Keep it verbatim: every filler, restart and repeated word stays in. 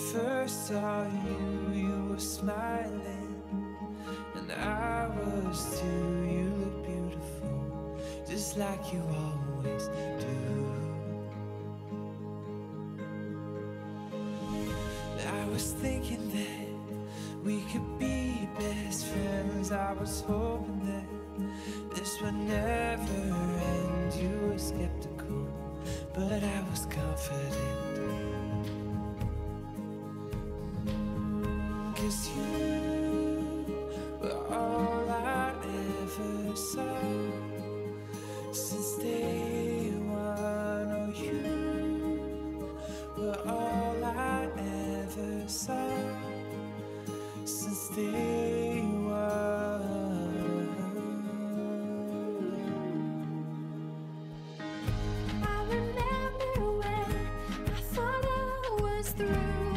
first saw you, you were smiling, and I was too. You look beautiful, just like you always do. I was thinking that we could be best friends. I was hoping that this would never end. You were skeptical, but I was confident. 'Cause you were all I ever saw since day one. Oh, you were all I ever saw since day one. I remember when I thought I was through.